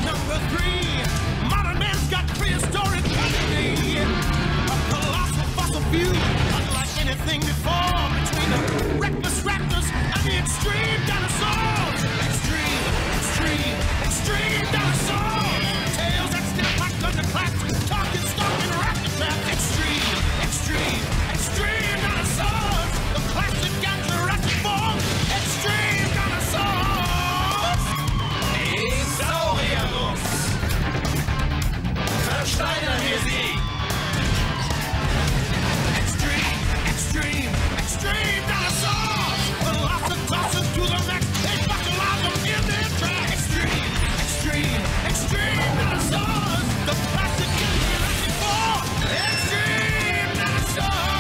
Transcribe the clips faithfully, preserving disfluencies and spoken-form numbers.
number three. Modern man's got prehistoric company. A colossal fossil fuel, unlike anything before. Between the reckless raptors and the extreme dinosaurs. Extreme, extreme, extreme dinosaurs. Tails that snap like thunderclaps. Talking, stalking, raptor trap. Extreme, extreme, extreme dinosaurs. The classic and Jurassic form. Extreme dinosaurs. Dinosaurier. Versteinern wir sie. Extreme, extreme, extreme dinosaurs. Well, lots of tosses to the max. They buckle them in their tracks. Extreme, extreme, extreme dinosaurs. The classic and Jurassic form. Extreme dinosaurs.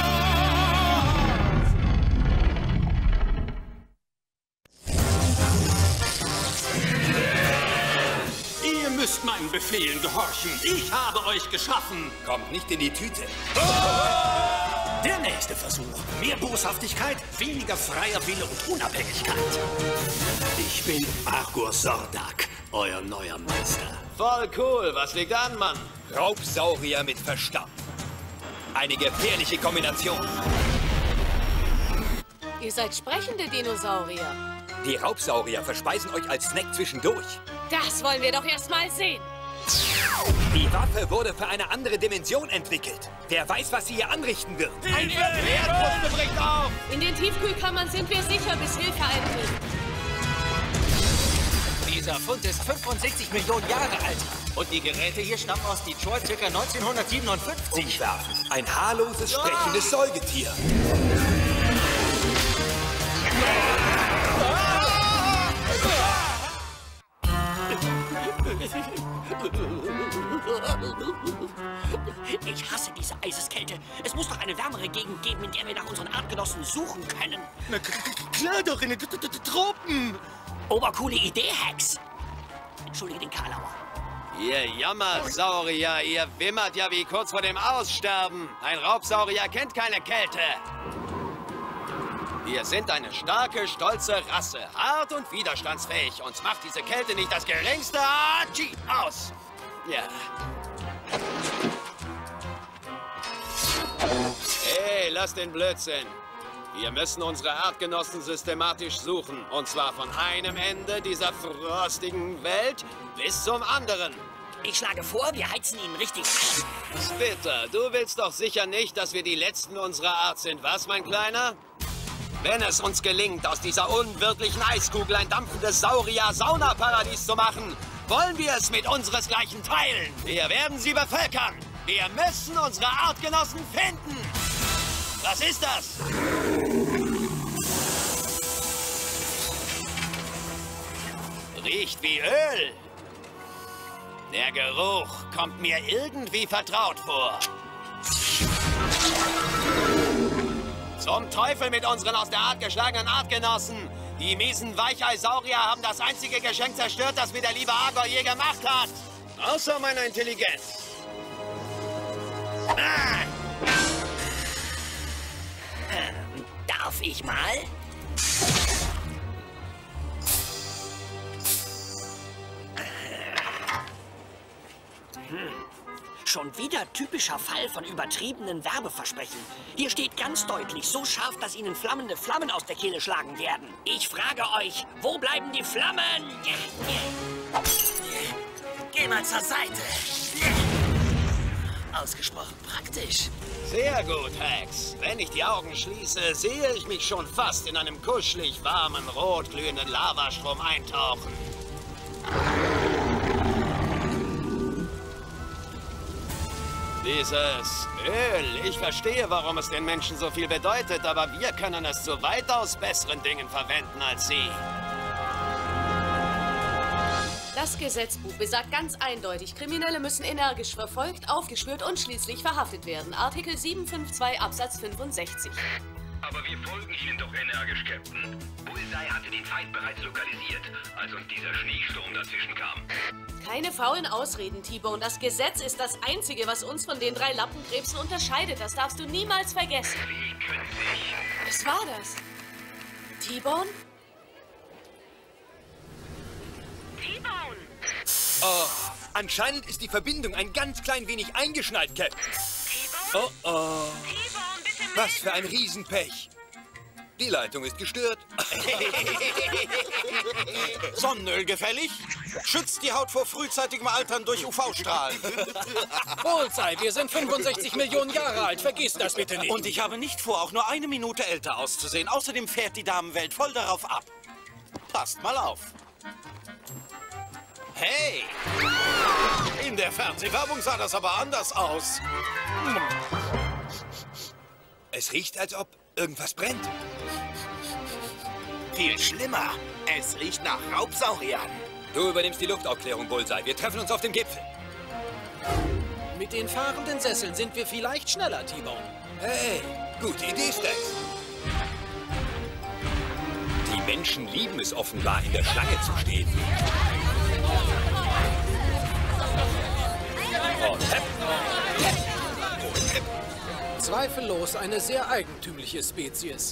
Ihr müsst meinen Befehlen gehorchen. Ich habe euch geschaffen. Kommt nicht in die Tüte. Der nächste Versuch. Mehr Boshaftigkeit, weniger freier Wille und Unabhängigkeit. Ich bin Argur Sordak, euer neuer Meister. Voll cool. Was liegt an, Mann? Raubsaurier mit Verstand. Eine gefährliche Kombination. Ihr seid sprechende Dinosaurier. Die Raubsaurier verspeisen euch als Snack zwischendurch. Das wollen wir doch erst mal sehen. Die Waffe wurde für eine andere Dimension entwickelt. Wer weiß, was sie hier anrichten wird. Ein Erdkruste bricht auf! In den Tiefkühlkammern sind wir sicher, bis Hilfe eintritt. Dieser Fund ist fünfundsechzig Millionen Jahre alt. Und die Geräte hier stammen aus Detroit ca. neunzehnhundertsiebenundfünfzig. Umwerfen. Ein haarloses, sprechendes Säugetier. Ich hasse diese Eiseskälte. Es muss doch eine wärmere Gegend geben, in der wir nach unseren Artgenossen suchen können. Na klar doch, in den Tropen. Obercoole Idee, Hex. Entschuldige den Karlauer. Ihr Jammersaurier, ihr wimmert ja wie kurz vor dem Aussterben. Ein Raubsaurier kennt keine Kälte. Wir sind eine starke, stolze Rasse. Hart und widerstandsfähig. Uns macht diese Kälte nicht das geringste Atschi aus. Ja. Hey, lass den Blödsinn. Wir müssen unsere Artgenossen systematisch suchen. Und zwar von einem Ende dieser frostigen Welt bis zum anderen. Ich schlage vor, wir heizen ihn richtig ein. Spitter, du willst doch sicher nicht, dass wir die Letzten unserer Art sind, was, mein Kleiner? Wenn es uns gelingt, aus dieser unwirtlichen Eiskugel ein dampfendes Saurier-Saunaparadies zu machen, wollen wir es mit unseresgleichen teilen. Wir werden sie bevölkern. Wir müssen unsere Artgenossen finden. Was ist das? Riecht wie Öl. Der Geruch kommt mir irgendwie vertraut vor. Zum Teufel mit unseren aus der Art geschlagenen Artgenossen! Die miesen Weichei-Saurier haben das einzige Geschenk zerstört, das mir der liebe Argor je gemacht hat. Außer meiner Intelligenz. Ah. Ähm, darf ich mal? Hm. Schon wieder typischer Fall von übertriebenen Werbeversprechen. Hier steht ganz deutlich, so scharf, dass Ihnen flammende Flammen aus der Kehle schlagen werden. Ich frage euch, wo bleiben die Flammen? Geh mal zur Seite. Ausgesprochen praktisch. Sehr gut, Hex. Wenn ich die Augen schließe, sehe ich mich schon fast in einem kuschelig warmen, rot glühenden Lavastrom eintauchen. Dieses Öl, ich verstehe, warum es den Menschen so viel bedeutet, aber wir können es zu weitaus besseren Dingen verwenden als Sie. Das Gesetzbuch besagt ganz eindeutig, Kriminelle müssen energisch verfolgt, aufgespürt und schließlich verhaftet werden. Artikel siebenhundertzweiundfünfzig Absatz fünfundsechzig. Aber wir folgen Ihnen doch energisch, Captain. Bullseye hatte den Feind bereits lokalisiert, als uns dieser Schneesturm dazwischen kam. Keine faulen Ausreden, T-Bone. Das Gesetz ist das Einzige, was uns von den drei Lappenkrebsen unterscheidet. Das darfst du niemals vergessen. Wie können sich... Was war das? T-Bone? T-Bone! Oh. Anscheinend ist die Verbindung ein ganz klein wenig eingeschneit, Captain. T-Bone? Oh oh. T-Bone, bitte melden. Was für ein Riesenpech. Die Leitung ist gestört. Sonnenöl gefällig? Schützt die Haut vor frühzeitigem Altern durch U V-Strahlen. Bullseye, wir sind fünfundsechzig Millionen Jahre alt. Vergiss das bitte nicht. Und ich habe nicht vor, auch nur eine Minute älter auszusehen. Außerdem fährt die Damenwelt voll darauf ab. Passt mal auf. Hey! In der Fernsehwerbung sah das aber anders aus. Es riecht, als ob irgendwas brennt. Viel schlimmer. Es riecht nach Raubsauriern. Du übernimmst die Luftaufklärung, Bullseye. Wir treffen uns auf dem Gipfel. Mit den fahrenden Sesseln sind wir vielleicht schneller, T-Bone. Hey, gute Idee, Stax. Die Menschen lieben es offenbar, in der Schlange zu stehen. Und hepp. Und hepp. Zweifellos eine sehr eigentümliche Spezies.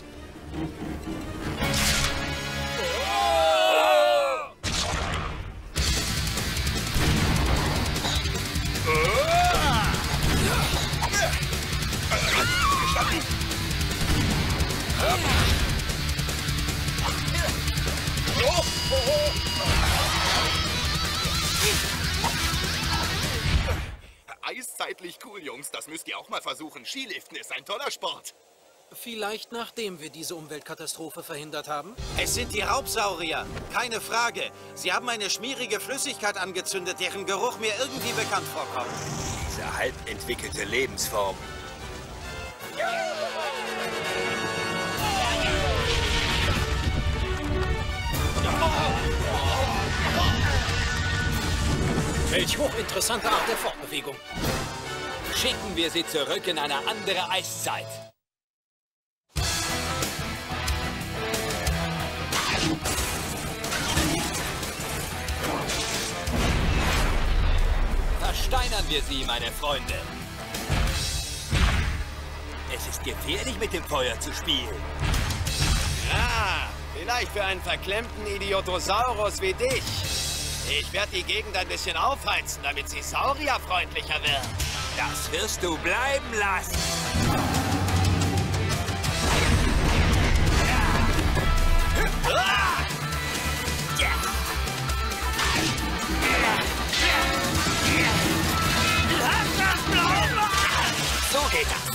Eiszeitlich cool, Jungs. Das müsst ihr auch mal versuchen. Skiliften ist ein toller Sport. Vielleicht nachdem wir diese Umweltkatastrophe verhindert haben? Es sind die Raubsaurier. Keine Frage. Sie haben eine schmierige Flüssigkeit angezündet, deren Geruch mir irgendwie bekannt vorkommt. Diese halb entwickelte Lebensform. Welch hochinteressante Art der Fortbewegung. Schicken wir sie zurück in eine andere Eiszeit. Versteinern wir sie, meine Freunde. Es ist gefährlich, mit dem Feuer zu spielen. Ja, vielleicht für einen verklemmten Idiotosaurus wie dich. Ich werde die Gegend ein bisschen aufheizen, damit sie saurierfreundlicher wird. Das wirst du bleiben lassen. So geht das.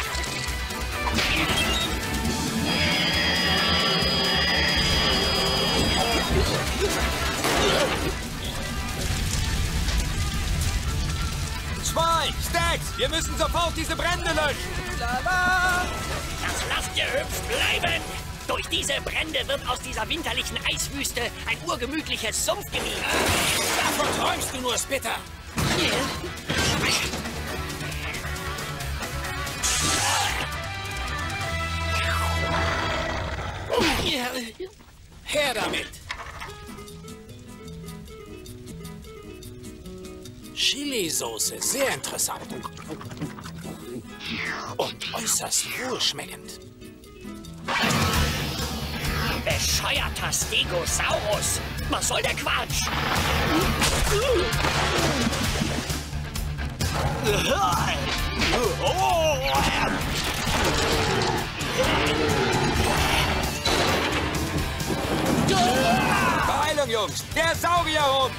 Zwei, Stax, wir müssen sofort diese Brände löschen. Das lasst ihr hübsch bleiben. Durch diese Brände wird aus dieser winterlichen Eiswüste ein urgemütliches Sumpfgebiet. Davon träumst du nur, Spitter. Her damit. Chili-Soße, sehr interessant. Und äußerst wohlschmeckend. Bescheuerter Stegosaurus. Was soll der Quatsch? Beeilung, Jungs, der Saurier uns.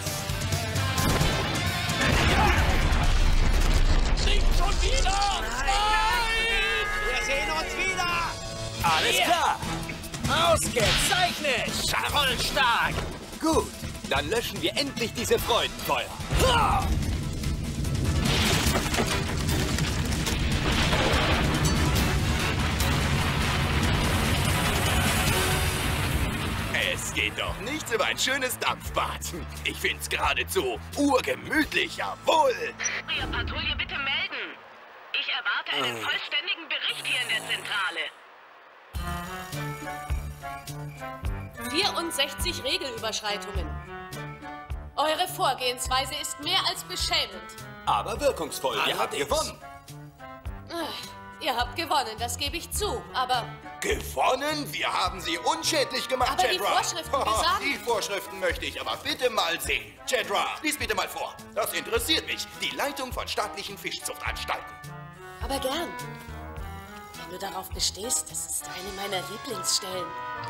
Nicht schon wieder! Nein! Wir sehen uns wieder! Alles klar. Ausgezeichnet! Scharolstark! Gut, dann löschen wir endlich diese Freudenfeuer. Es geht doch nichts über ein schönes Dampfbad. Ich find's geradezu urgemütlich, jawohl. Patrouille, bitte melden. Ich erwarte einen vollständigen Bericht hier in der Zentrale. vierundsechzig Regelüberschreitungen. Eure Vorgehensweise ist mehr als beschämend. Aber wirkungsvoll, ihr habt Allerdings. gewonnen. Ach, ihr habt gewonnen, das gebe ich zu. Aber Gewonnen? Wir haben sie unschädlich gemacht, Aber die Jedra. Vorschriften besagen... Die Vorschriften möchte ich aber bitte mal sehen. Jedra, lies bitte mal vor. Das interessiert mich. Die Leitung von staatlichen Fischzuchtanstalten. Aber gern. Wenn du darauf bestehst, das ist eine meiner Lieblingsstellen.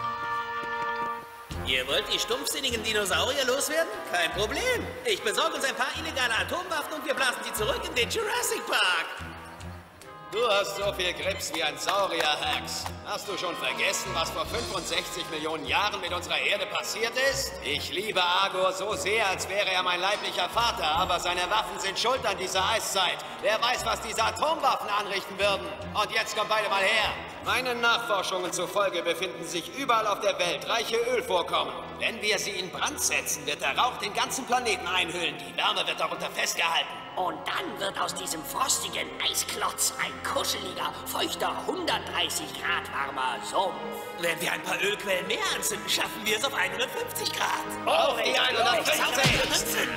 Ihr wollt die stumpfsinnigen Dinosaurier loswerden? Kein Problem. Ich besorge uns ein paar illegale Atomwaffen und wir blasen sie zurück in den Jurassic Park. Du hast so viel Grips wie ein Saurier, Hax. Hast du schon vergessen, was vor fünfundsechzig Millionen Jahren mit unserer Erde passiert ist? Ich liebe Argor so sehr, als wäre er mein leiblicher Vater, aber seine Waffen sind schuld an dieser Eiszeit. Wer weiß, was diese Atomwaffen anrichten würden. Und jetzt kommt beide mal her. Meinen Nachforschungen zufolge befinden sich überall auf der Welt reiche Ölvorkommen. Wenn wir sie in Brand setzen, wird der Rauch den ganzen Planeten einhüllen. Die Wärme wird darunter festgehalten. Und dann wird aus diesem frostigen Eisklotz ein kuscheliger, feuchter, hundertdreißig Grad warmer Sumpf. Wenn wir ein paar Ölquellen mehr anzünden, schaffen wir es auf hundertfünfzig Grad. Auf die hundertfünfzig!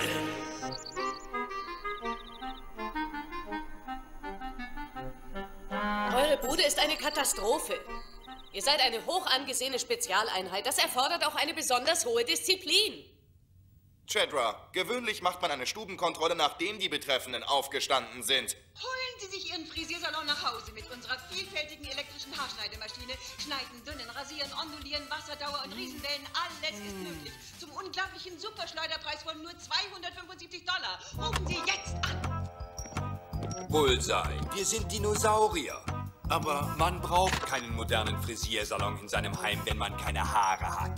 Eure Bude ist eine Katastrophe. Ihr seid eine hoch angesehene Spezialeinheit. Das erfordert auch eine besonders hohe Disziplin. Jedra, gewöhnlich macht man eine Stubenkontrolle, nachdem die Betreffenden aufgestanden sind. Holen Sie sich Ihren Frisiersalon nach Hause mit unserer vielfältigen elektrischen Haarschneidemaschine. Schneiden, dünnen, rasieren, ondulieren, Wasserdauer und Riesenwellen, alles ist möglich. Zum unglaublichen Superschleuderpreis von nur zweihundertfünfundsiebzig Dollar. Rufen Sie jetzt an! Bullseye, wir sind Dinosaurier. Aber man braucht keinen modernen Frisiersalon in seinem Heim, wenn man keine Haare hat.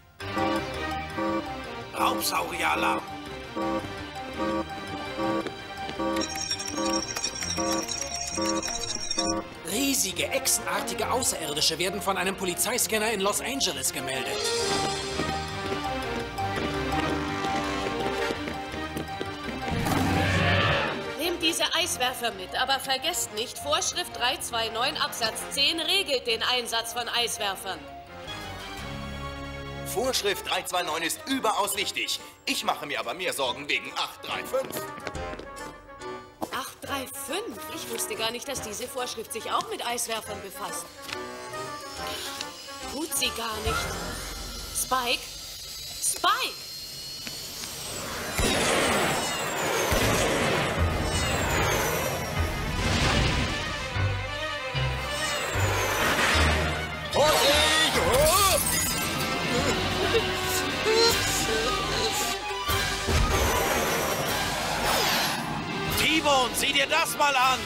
Raubsaurier-Alarm. Riesige, echsenartige Außerirdische werden von einem Polizeiscanner in Los Angeles gemeldet. Nehmt diese Eiswerfer mit, aber vergesst nicht, Vorschrift drei zwei neun Absatz zehn regelt den Einsatz von Eiswerfern. Vorschrift drei zwei neun ist überaus wichtig. Ich mache mir aber mehr Sorgen wegen acht drei fünf. acht drei fünf? Ich wusste gar nicht, dass diese Vorschrift sich auch mit Eiswerfern befasst. Tut sie gar nicht. Spike? Spike! T-Bone, sieh dir das mal an!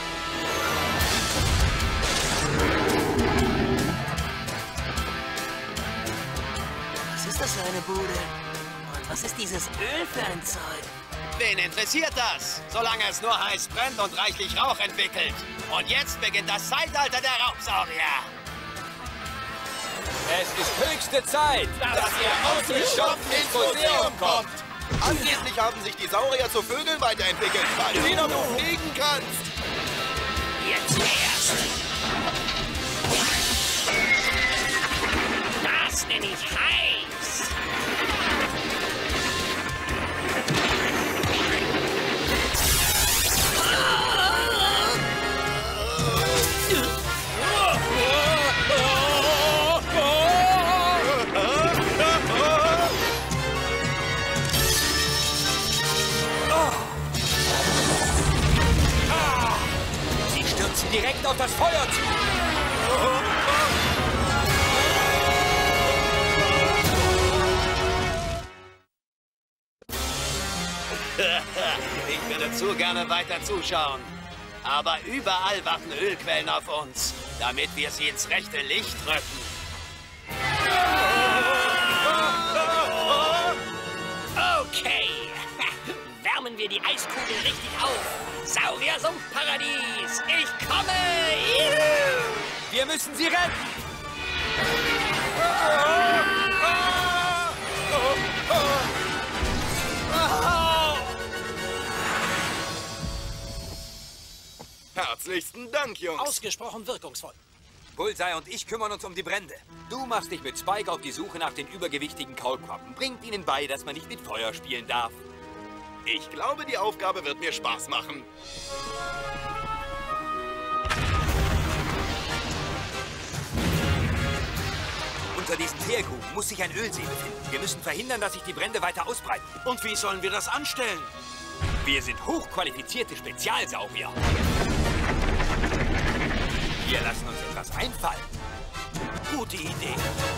Was ist das für eine Bude? Und was ist dieses Öl für ein Zeug? Wen interessiert das? Solange es nur heiß brennt und reichlich Rauch entwickelt. Und jetzt beginnt das Zeitalter der Raubsaurier. Es ist höchste Zeit, dass ihr ausgestopft ins Museum kommt. Angeblich haben sich die Saurier zu Vögeln weiterentwickelt, weil sehen, ob du fliegen kannst. Jetzt erst. Das nenne ich heiß. direkt auf das Feuer zu. Ich würde zu gerne weiter zuschauen. Aber überall warten Ölquellen auf uns, damit wir sie ins rechte Licht rücken. Okay. Wärmen wir die Eiskugel richtig auf. Saurier-Sumpfparadies, ich komme! Juhu! Wir müssen sie retten! Herzlichsten Dank, Jungs. Ausgesprochen wirkungsvoll. Bullseye und ich kümmern uns um die Brände. Du machst dich mit Spike auf die Suche nach den übergewichtigen Kaulquappen. Bringt ihnen bei, dass man nicht mit Feuer spielen darf. Ich glaube, die Aufgabe wird mir Spaß machen. Unter diesen Teergruben muss sich ein Ölsee befinden. Wir müssen verhindern, dass sich die Brände weiter ausbreiten. Und wie sollen wir das anstellen? Wir sind hochqualifizierte Spezialsaurier. Wir lassen uns etwas einfallen. Gute Idee.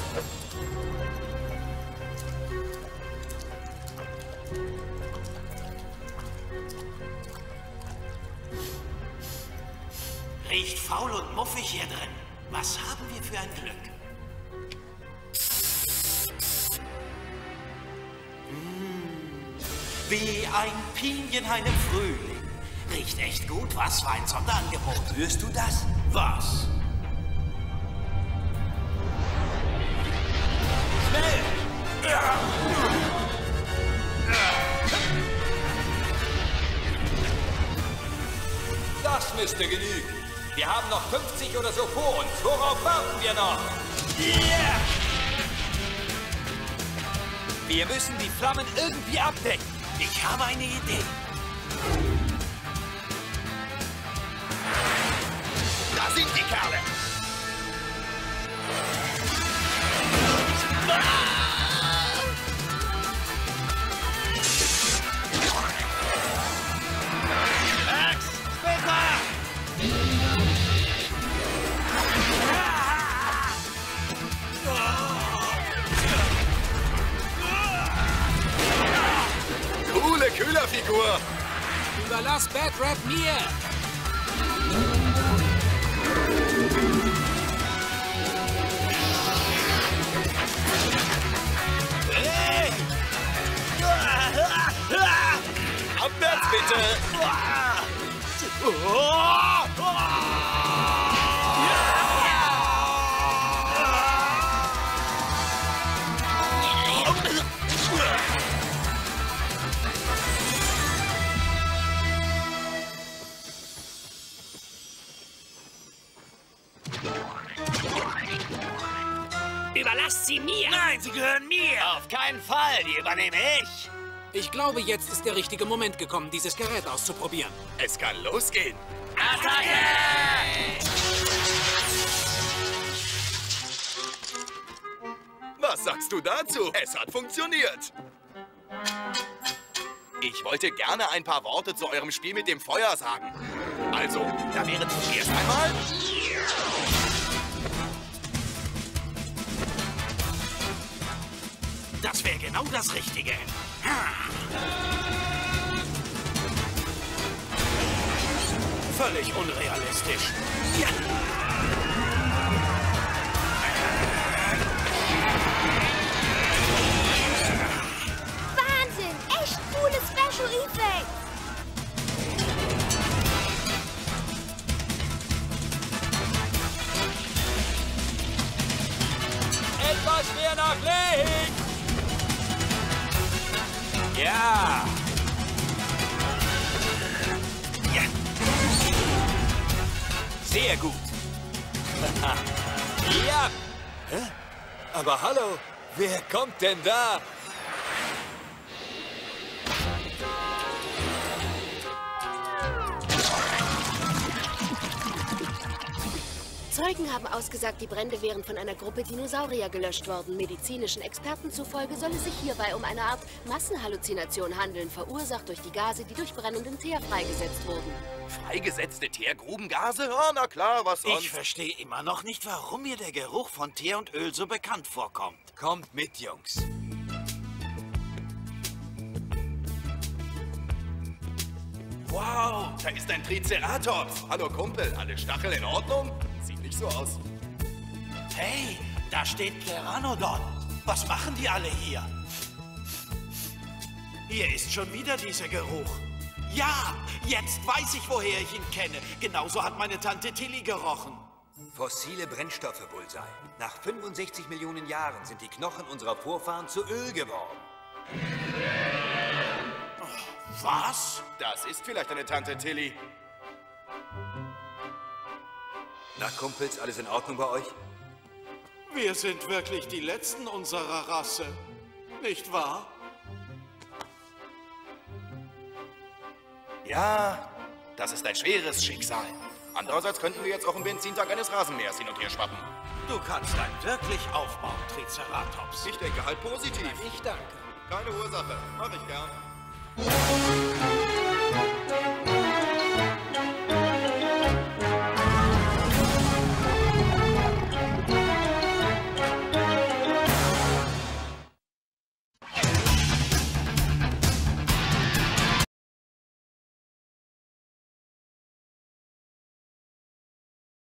Riecht faul und muffig hier drin. Was haben wir für ein Glück? Mmh, wie ein Pinienhain im Frühling. Riecht echt gut. Was für ein Sonderangebot. Spürst du das? Was? Schnell! Das müsste genügen. Wir haben noch fünfzig oder so vor uns. Worauf warten wir noch? Yeah! Wir müssen die Flammen irgendwie abdecken. Ich habe eine Idee. Da sind die Kerle. Max, später! Coole Kühlerfigur. Überlass Bad Rap mir. Hey! Abwärts bitte. Überlasst sie mir! Nein, sie gehören mir! Auf keinen Fall, die übernehme ich! Ich glaube, jetzt ist der richtige Moment gekommen, dieses Gerät auszuprobieren. Es kann losgehen. Attacke! Was sagst du dazu? Es hat funktioniert. Ich wollte gerne ein paar Worte zu eurem Spiel mit dem Feuer sagen. Also, da wäre zuerst einmal... Das wäre genau das Richtige. Völlig unrealistisch. Ja. Wahnsinn! Echt coole Special Effects! Etwas mehr nach links! Ja! Ja! Sehr gut! Ja! Hä? Aber hallo, wer kommt denn da? Zeugen haben ausgesagt, die Brände wären von einer Gruppe Dinosaurier gelöscht worden. Medizinischen Experten zufolge soll es sich hierbei um eine Art Massenhalluzination handeln, verursacht durch die Gase, die durch brennenden Teer freigesetzt wurden. Freigesetzte Teergrubengase? Ja, na klar, was sonst? Ich verstehe immer noch nicht, warum mir der Geruch von Teer und Öl so bekannt vorkommt. Kommt mit, Jungs. Wow, da ist ein Triceratops. Hallo Kumpel, alle Stacheln in Ordnung? Sieht nicht so aus. Hey, da steht Pteranodon. Was machen die alle hier? Hier ist schon wieder dieser Geruch. Ja, jetzt weiß ich, woher ich ihn kenne. Genauso hat meine Tante Tilly gerochen. Fossile Brennstoffe, Bullseye. Nach fünfundsechzig Millionen Jahren sind die Knochen unserer Vorfahren zu Öl geworden. Was? Das ist vielleicht eine Tante Tilly. Na, Kumpels, alles in Ordnung bei euch? Wir sind wirklich die Letzten unserer Rasse, nicht wahr? Ja, das ist ein schweres Schicksal. Andererseits könnten wir jetzt auch im Benzintank eines Rasenmähers hin und her schwappen. Du kannst einen wirklich aufbauen, Triceratops. Ich denke halt positiv. Ich danke. Keine Ursache. Mach ich gern.